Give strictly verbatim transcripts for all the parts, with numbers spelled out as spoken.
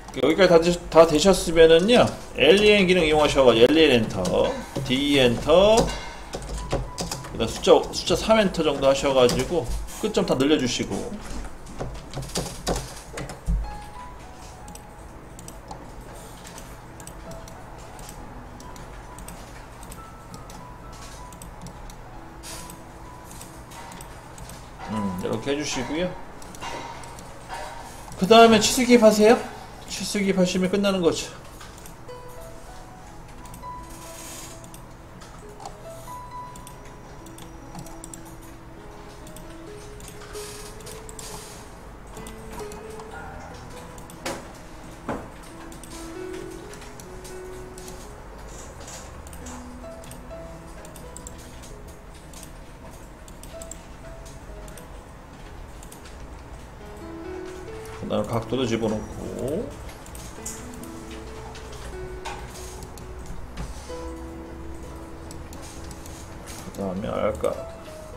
여기까지 다, 되셨, 다 되셨으면은요 엘이엔 기능 이용하셔가지고 엘이엔 엔터, 디 엔터, 그다음 숫자 숫자 삼 엔터 정도 하셔가지고 끝점 다 늘려주시고. 음, 이렇게 해주시고요. 그 다음에 치수기입 하세요. 치수기입 하시면 끝나는 거죠. 그 다음에 각도도 집어넣고, 그 다음에 알까.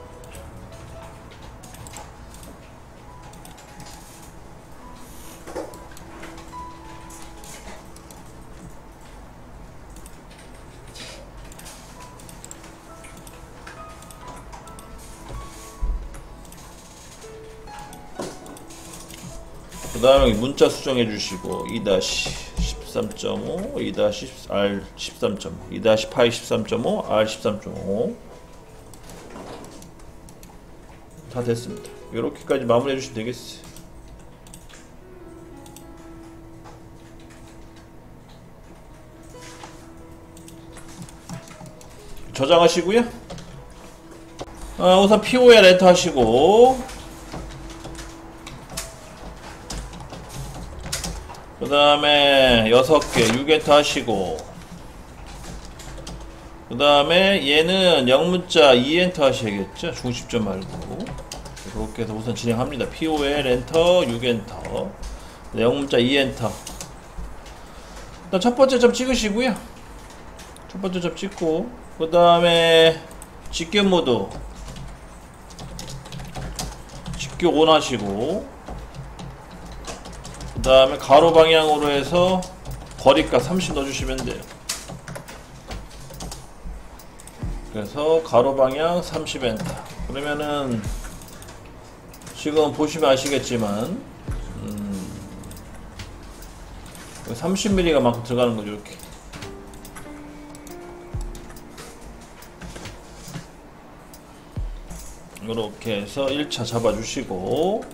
그 다음에 문자 수정해 주시고 이 십삼 점 오, 이 알 십삼 점 오, 이 파이 십삼 점 오, 알 십삼 점 오 다 됐습니다. 이렇게까지 마무리해 주시면 되겠어요. 저장하시고요. 아, 우선 피오엘 엔터 하시고, 그 다음에 여섯 개 육 엔터 하시고, 그 다음에 얘는 영문자 이 엔터 하셔야겠죠? 중심점 말고. 그렇게 해서 우선 진행합니다. 피오엘 엔터 육 엔터, 영문자 이 엔터. 일단 첫 번째 점 찍으시고요. 첫 번째 점 찍고, 그 다음에 직교 모드 직교 온 하시고, 그 다음에 가로 방향으로 해서 거리값 삼십 넣어주시면 돼요. 그래서 가로 방향 삼십 엔터. 그러면은 지금 보시면 아시겠지만 음 삼십 밀리미터가 만큼 들어가는 거죠. 이렇게 이렇게 해서 일 차 잡아주시고,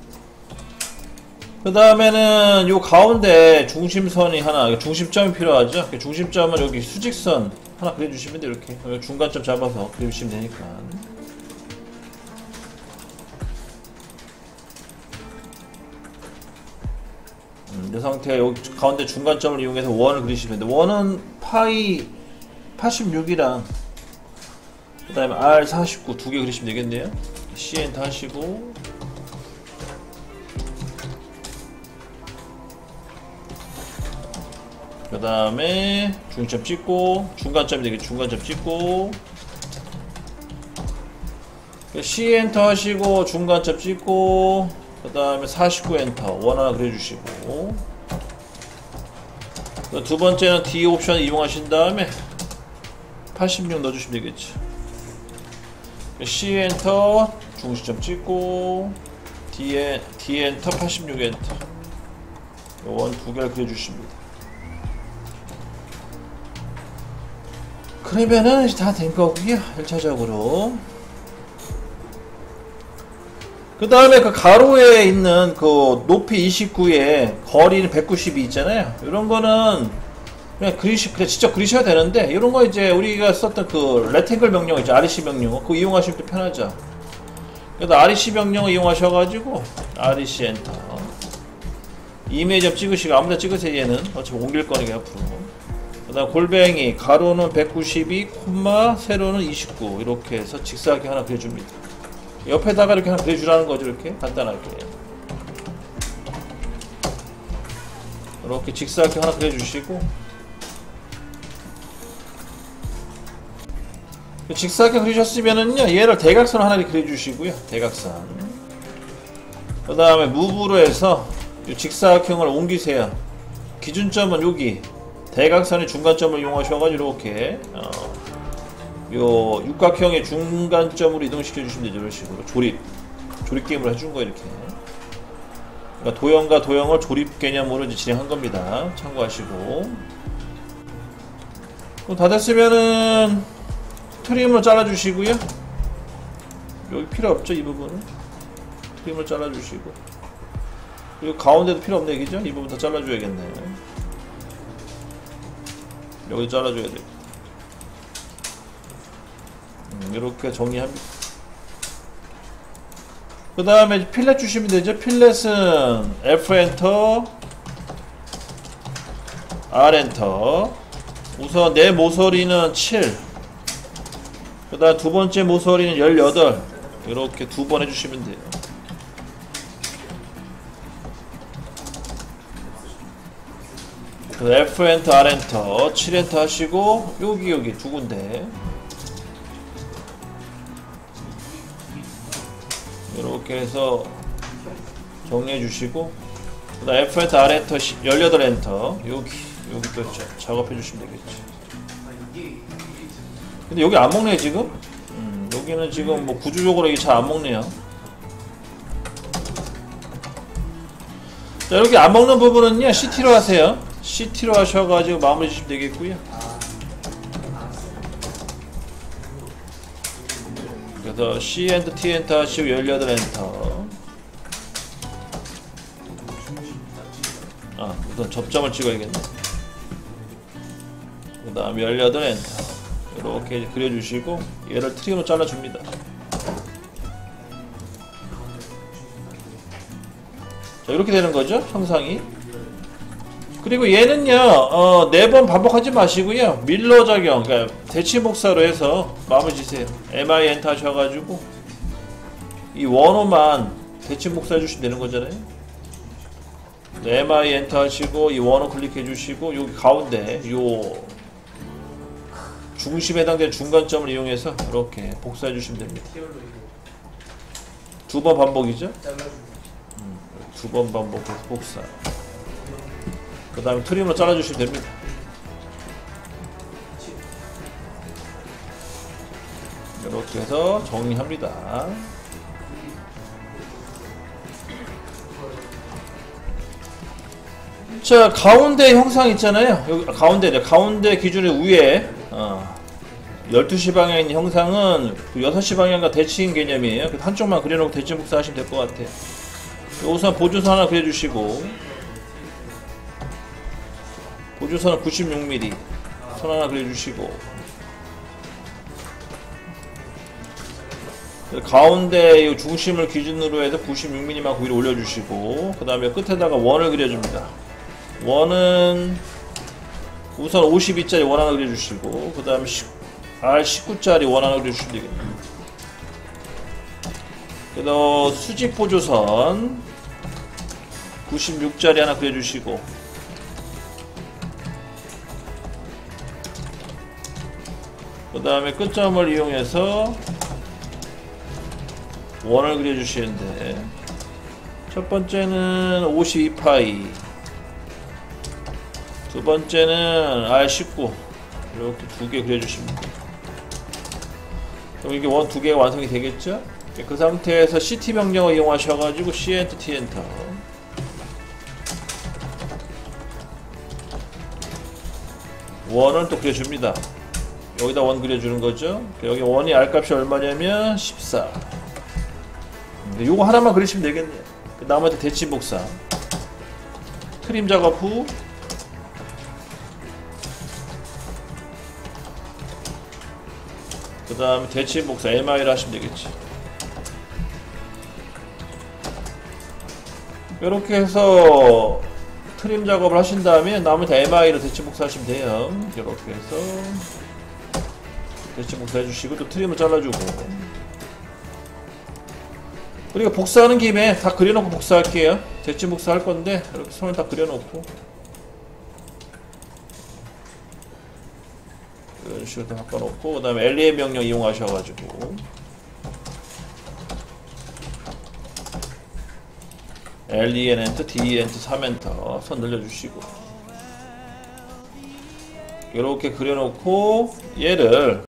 그 다음에는 요 가운데 중심선이 하나, 중심점이 필요하죠. 중심점은 여기 수직선 하나 그려주시면 돼요. 이렇게 중간점 잡아서 그려주시면 되니까. 음, 이 상태가 여기 가운데 중간점을 이용해서 원을 그리시면 돼요. 원은 파이 팔십육이랑 그 다음에 알 사십구 두 개 그리시면 되겠네요. 씨 엔터 하시고, 그 다음에 중점 찍고, 중간점이 되겠죠. 중간점 찍고, C 엔터 하시고, 중간점 찍고, 그 다음에 사십구 엔터 원 하나 그려주시고, 두 번째는 D 옵션 이용하신 다음에 팔십육 넣어주시면 되겠죠. C 엔터 중심점 찍고, D, D 엔터 팔십육 엔터 원 두 개를 그려주십니다. 그러면은 다 된 거고요. 일 차적으로. 그 다음에 그 가로에 있는 그 높이 이십구에 거리는 백구십이 있잖아요. 이런 거는 그냥 그리시, 그냥 직접 그리셔야 되는데, 이런 거 이제 우리가 썼던 그 레탱글 명령 있죠. 알이씨 명령. 그거 이용하시면 또 편하죠. 그래서 알이씨 명령을 이용하셔가지고, 알이씨 엔터. 이미지 찍으시고, 아무데나 찍으세요. 얘는. 어차피 옮길 거니까 앞으로. 그 다음 골뱅이, 가로는 백구십이, 콤마, 세로는 이십구. 이렇게 해서 직사각형 하나 그려줍니다. 옆에다가 이렇게 하나 그려주라는 거죠. 이렇게 간단하게. 이렇게 직사각형 하나 그려주시고, 직사각형 그리셨으면은요, 얘를 대각선 하나 그려주시고요. 대각선. 그 다음에 무브로 해서 이 직사각형을 옮기세요. 기준점은 여기 대각선의 중간점을 이용하셔가지고 이렇게 어, 요 육각형의 중간점으로 이동시켜 주시면 되죠. 이런 식으로 조립 조립 게임을 해준 거예요. 이렇게 그러니까 도형과 도형을 조립 개념으로 이제 진행한 겁니다. 참고하시고. 그럼 다 됐으면은 트림으로 잘라주시고요. 여기 필요 없죠, 이 부분은. 트림으로 잘라주시고. 그리고 가운데도 필요 없네, 그죠? 이 부분 다 잘라줘야겠네. 여기 잘라줘야 돼. 음, 이렇게 정리합니다. 그 다음에 필렛 주시면 되죠. 필렛은 F 엔터, R 엔터. 우선 내 모서리는 칠. 그 다음 두 번째 모서리는 열여덟. 이렇게 두 번 해주시면 돼요. 그 F 엔터, R 엔터, 칠 엔터 하시고 여기 여기 두 군데 이렇게 해서 정리해 주시고, 그 다음 F 엔터, R 엔터, 열여덟 엔터 여기 여기 또 작업해 주시면 되겠지. 근데 여기 안 먹네 지금. 음, 여기는 지금 뭐 구조적으로 이게 잘 안 먹네요. 자, 이렇게 안 먹는 부분은요 씨티로 하세요. 씨티로 하셔가지고 마무리 주시면 되겠고요. 그래서 C 엔터, T 엔터 하시고 열여덟 엔터. 아, 우선 접점을 찍어야겠네. 그 다음 열여덟 엔터. 이렇게 그려주시고 얘를 트림으로 잘라줍니다. 자, 이렇게 되는 거죠, 형상이. 그리고 얘는요, 어, 네 번 반복하지 마시고요, 밀러 작용, 그러니까 대치 복사로 해서 마무리 지세요. 엠아이 엔터 하셔가지고 이 원호만 대치 복사 해주시면 되는 거잖아요. 엠아이 엔터 하시고 이 원호 클릭해 주시고 여기 가운데 요 중심에 해당되는 중간점을 이용해서 이렇게 복사해 주시면 됩니다. 두 번 반복이죠? 음, 두 번 반복해서 복사. 그 다음에 트림으로 잘라주시면 됩니다. 이렇게 해서 정리합니다. 자, 가운데 형상 있잖아요. 여기 가운데, 가운데 기준의 위에 어, 열두 시 방향에 있는 형상은 그 여섯 시 방향과 대칭 개념이에요. 한쪽만 그려놓고 대칭 복사 하시면 될 것 같아요. 우선 보조선 하나 그려주시고, 보조선은 구십육 밀리미터 선 하나 그려주시고, 가운데 이 중심을 기준으로 해서 구십육 밀리미터만 위로 올려주시고, 그 다음에 끝에다가 원을 그려줍니다. 원은 우선 오십이 짜리 원 하나 그려주시고, 그 다음에 알 십구 짜리 원 하나 그려주시면 되겠네요. 그 다음 수직 보조선 구십육 짜리 하나 그려주시고, 그 다음에 끝점을 이용해서 원을 그려주시는데, 첫 번째는 오십이 파이, 두 번째는 알 십구, 이렇게 두 개 그려주십니다. 그럼 이게 원 두 개가 완성이 되겠죠? 그 상태에서 씨티 명령을 이용하셔가지고 C 엔터, T 엔터. 원을 또 그려줍니다. 여기다 원 그려주는 거죠. 여기 원이 R값이 얼마냐면 십사. 요거 하나만 그리시면 되겠네요. 그 나머지 대칭 복사. 트림 작업 후 그 다음에 대칭 복사 엠아이를 하시면 되겠지. 이렇게 해서 트림 작업을 하신 다음에 나머지 엠아이로 대칭 복사 하시면 돼요. 이렇게 해서 대칭 복사 해주시고 또 트림을 잘라주고, 그리고 복사하는 김에 다 그려놓고 복사할게요. 대칭 복사 할 건데 이렇게 손을 다 그려놓고 이런 식으로 다 바꿔놓고, 그 다음에 엘이엠 명령 이용하셔가지고 엘이엔 엔터, 디이 엔터, 삼 엔터 선 늘려주시고, 이렇게 그려놓고 얘를